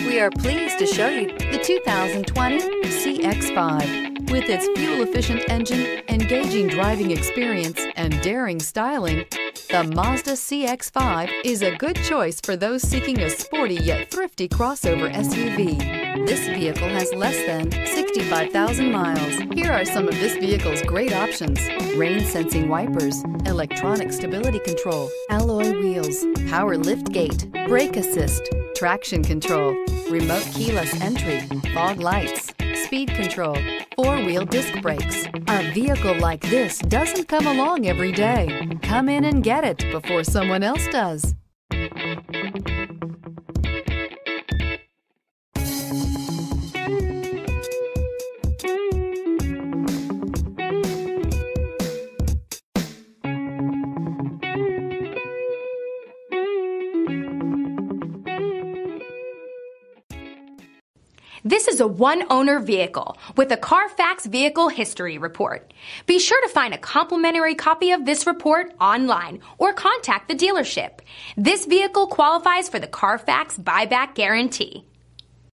We are pleased to show you the 2020 CX-5. With its fuel-efficient engine, engaging driving experience, and daring styling, the Mazda CX-5 is a good choice for those seeking a sporty yet thrifty crossover SUV. This vehicle has less than 65,000 miles. Here are some of this vehicle's great options: rain-sensing wipers, electronic stability control, alloy wheels, power liftgate, brake assist, traction control, remote keyless entry, fog lights, speed control, four-wheel disc brakes. A vehicle like this doesn't come along every day. Come in and get it before someone else does. This is a one-owner vehicle with a Carfax Vehicle History Report. Be sure to find a complimentary copy of this report online or contact the dealership. This vehicle qualifies for the Carfax Buyback Guarantee.